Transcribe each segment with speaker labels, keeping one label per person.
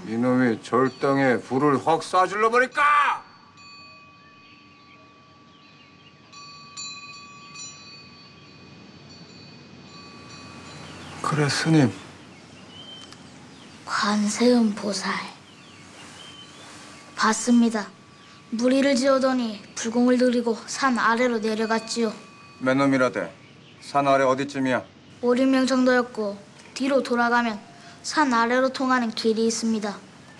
Speaker 1: 이놈이 절당에 불을 확 쏴질러 버릴까? 그래, 스님.
Speaker 2: 관세음 보살. 봤습니다. 무리를 지어더니 불공을 들이고 산 아래로 내려갔지요.
Speaker 1: 맨 놈이라대. 산 아래 어디쯤이야?
Speaker 2: 오림명 정도였고 뒤로 돌아가면 산 아래로 통하는 길이 있습니다.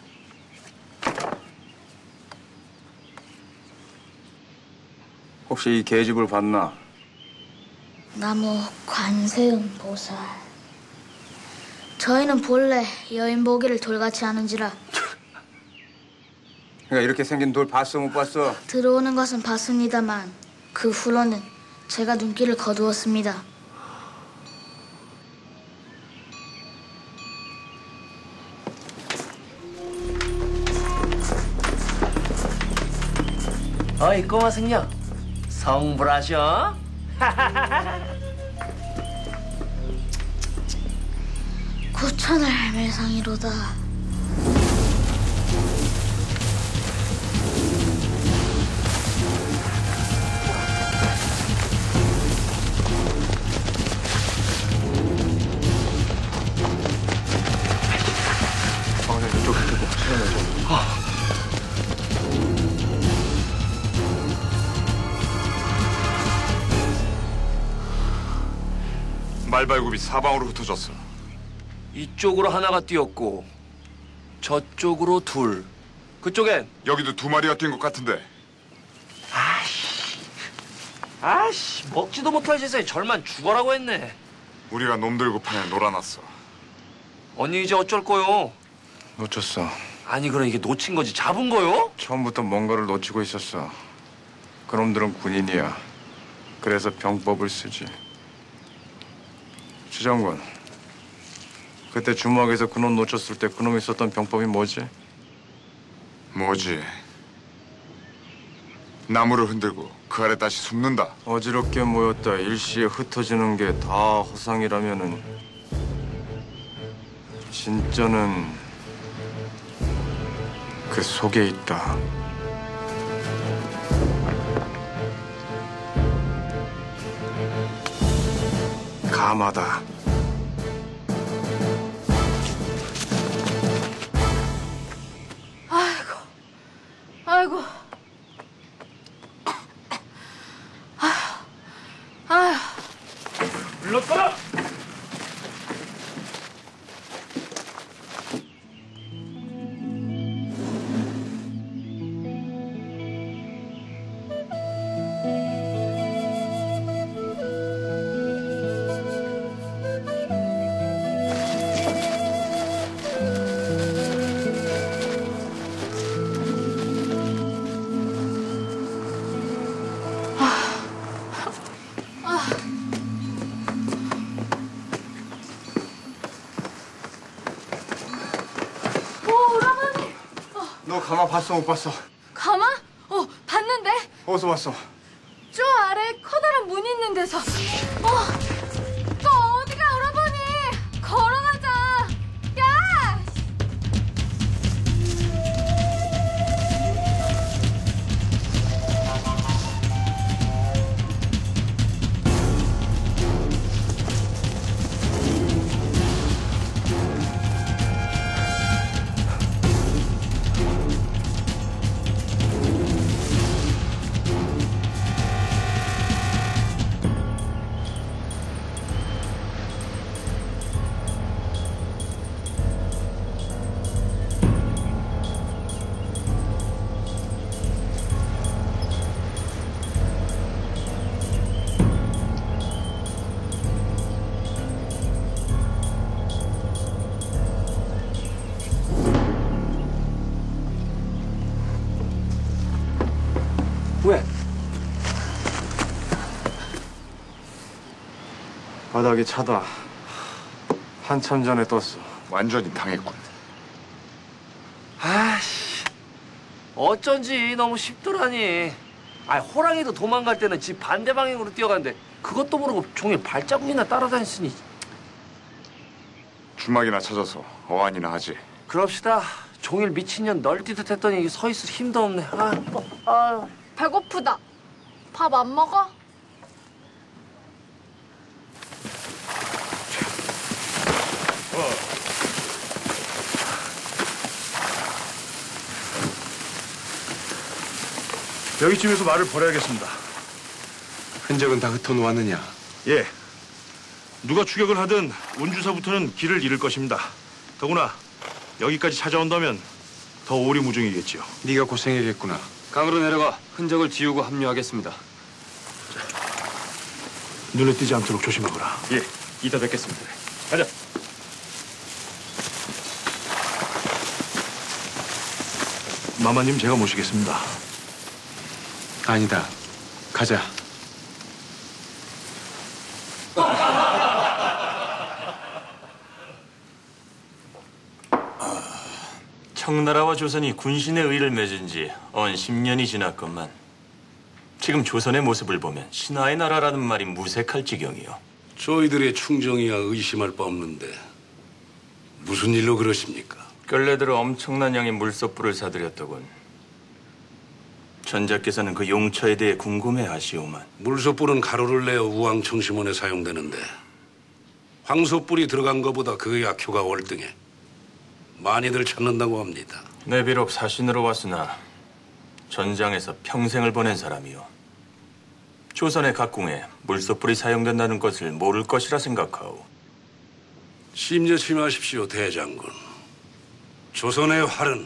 Speaker 1: 혹시 이 계집을 봤나?
Speaker 2: 나무 관세음 보살. 저희는 본래 여인 보기를 돌같이 하는지라
Speaker 1: 그러니까 이렇게 생긴 돌 봤어, 못 봤어?
Speaker 2: 들어오는 것은 봤습니다만 그 후로는 제가 눈길을 거두었습니다.
Speaker 3: 어이 꼬마 승려 성불하셔.
Speaker 2: 구천을 매상이로다.
Speaker 1: 이쪽 시원해.
Speaker 4: 말발굽이 사방으로 흩어졌어.
Speaker 3: 이쪽으로 하나가 뛰었고 저쪽으로 둘. 그쪽엔
Speaker 4: 여기도 두 마리가 뛴 것 같은데.
Speaker 3: 아씨 먹지도 못할 짓에 절만 죽어라고 했네.
Speaker 4: 우리가 놈들 구판에 놀아놨어.
Speaker 3: 언니 이제 어쩔 거요?
Speaker 1: 놓쳤어.
Speaker 3: 아니 그럼 이게 놓친 거지 잡은 거요?
Speaker 1: 처음부터 뭔가를 놓치고 있었어. 그놈들은 군인이야. 그래서 병법을 쓰지. 주장군, 그때 주막에서 그놈 놓쳤을 때 그놈이 썼던 병법이 뭐지?
Speaker 4: 뭐지? 나무를 흔들고 그 아래 다시 숨는다.
Speaker 1: 어지럽게 모였다 일시에 흩어지는 게 다 허상이라면은 진짜는 그 속에 있다. 감하다.
Speaker 5: 아이고. 아휴.
Speaker 3: 불렀다.
Speaker 1: 너 가마 봤어, 못 봤어?
Speaker 5: 가마? 봤는데?
Speaker 1: 어디서 봤어?
Speaker 5: 저 아래 커다란 문 있는 데서. 또 어디가 오라버니? 걸어가자. 야!
Speaker 3: 왜?
Speaker 1: 바닥이 차다. 한참 전에 떴어.
Speaker 4: 완전히 당했군.
Speaker 3: 아씨 어쩐지 너무 쉽더라니. 호랑이도 도망갈 때는 집 반대 방향으로 뛰어가는데 그것도 모르고 종일 발자국이나 따라다녔으니.
Speaker 4: 주막이나 찾아서 어안이나 하지.
Speaker 3: 그럽시다. 종일 미친년 널뛰듯 했더니 서 있을 힘도 없네.
Speaker 5: 배고프다. 밥 안 먹어?
Speaker 6: 여기쯤에서 말을 버려야겠습니다.
Speaker 1: 흔적은 다 흩어놓았느냐?
Speaker 6: 예. 누가 추격을 하든 운주사부터는 길을 잃을 것입니다. 더구나 여기까지 찾아온다면 더 오리무중이겠지요.
Speaker 1: 네가 고생이겠구나.
Speaker 7: 강으로 내려가 흔적을 지우고 합류하겠습니다.
Speaker 6: 눈에 띄지 않도록 조심하거라.
Speaker 7: 예, 이따 뵙겠습니다.
Speaker 6: 가자. 마마님 제가 모시겠습니다.
Speaker 1: 아니다. 가자.
Speaker 8: 청나라와 조선이 군신의 의를 맺은 지 언 10년이 지났건만 지금 조선의 모습을 보면 신하의 나라라는 말이 무색할 지경이요.
Speaker 9: 저희들의 충정이야 의심할 바 없는데 무슨 일로 그러십니까?
Speaker 8: 근래 들어 엄청난 양의 물소불을 사들였더군. 전자께서는 그 용처에 대해 궁금해하시오만.
Speaker 9: 물소불은 가루를 내어 우왕청심원에 사용되는데 황소불이 들어간 것보다 그 약효가 월등해 많이들 찾는다고 합니다.
Speaker 8: 내 비록 사신으로 왔으나 전장에서 평생을 보낸 사람이요. 조선의 각궁에 물소불이 사용된다는 것을 모를 것이라 생각하오.
Speaker 9: 심려심하십시오, 대장군. 조선의 활은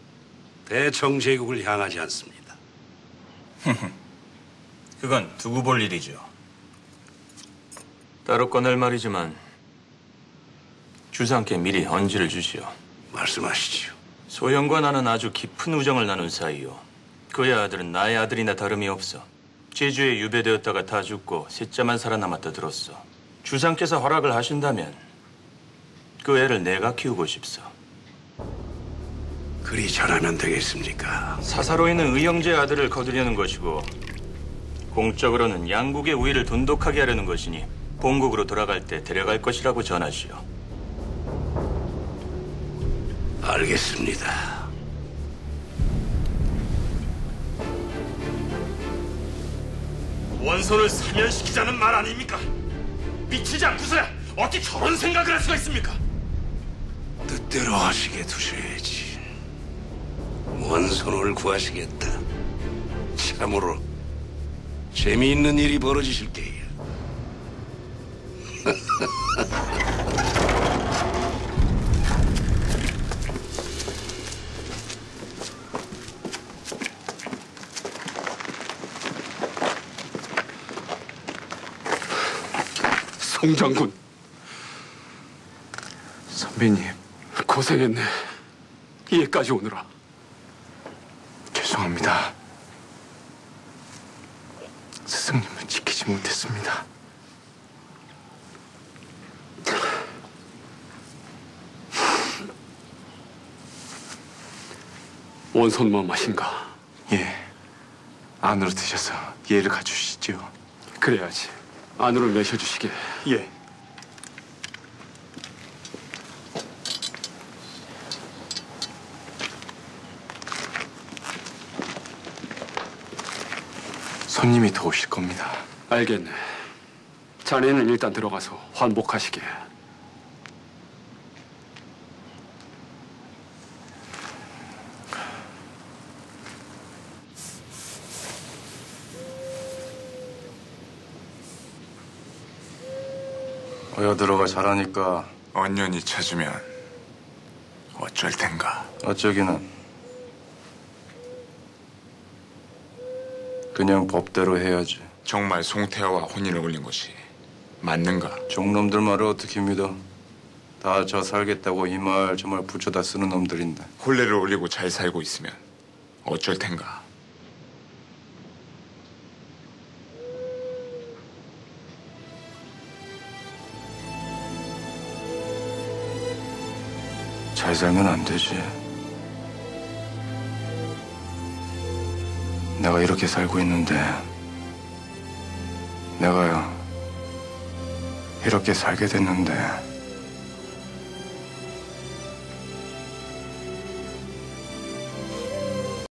Speaker 9: 대청제국을 향하지 않습니다.
Speaker 8: 그건 두고 볼 일이죠. 따로 꺼낼 말이지만 주상께 미리 언지를 주시오.
Speaker 9: 말씀하시지요.
Speaker 8: 소영과 나는 아주 깊은 우정을 나눈 사이요. 그의 아들은 나의 아들이나 다름이 없어. 제주에 유배되었다가 다 죽고 셋째만 살아남았다 들었어. 주상께서 허락을 하신다면 그 애를 내가 키우고 싶소.
Speaker 9: 그리 잘하면 되겠습니까?
Speaker 8: 사사로 있는 의형제 아들을 거두려는 것이고 공적으로는 양국의 우위를 돈독하게 하려는 것이니 본국으로 돌아갈 때 데려갈 것이라고 전하시오.
Speaker 9: 알겠습니다.
Speaker 6: 원손을 사면시키자는 말 아닙니까? 미치지 않고서야 어떻게 저런 생각을 할 수가 있습니까?
Speaker 9: 뜻대로 하시게 두셔야지. 원손을 구하시겠다. 참으로 재미있는 일이 벌어지실 게야.
Speaker 7: 송장군
Speaker 1: 선배님,
Speaker 7: 고생했네. 이해까지 오느라.
Speaker 1: 죄송합니다. 스승님을 지키지 못했습니다.
Speaker 7: 원손만 마신가?
Speaker 1: 예, 안으로 드셔서 이해를 갖추시지요.
Speaker 7: 그래야지. 안으로 매셔주시게.
Speaker 6: 예.
Speaker 1: 손님이 더 오실 겁니다.
Speaker 7: 알겠네. 자네는 일단 들어가서 환복하시게.
Speaker 1: 어여 들어가 잘하니까
Speaker 4: 언년이 찾으면 어쩔 텐가.
Speaker 1: 어쩌기는 그냥 법대로 해야지.
Speaker 4: 정말 송태아와 혼인을 올린 것이 맞는가?
Speaker 1: 종놈들 말을 어떻게 믿어? 다 저 살겠다고 이 말 저 말 붙여다 쓰는 놈들인데.
Speaker 4: 혼례를 올리고 잘 살고 있으면 어쩔 텐가.
Speaker 1: 잘 살면 안 되지. 내가 이렇게 살고 있는데 내가 이렇게 살게 됐는데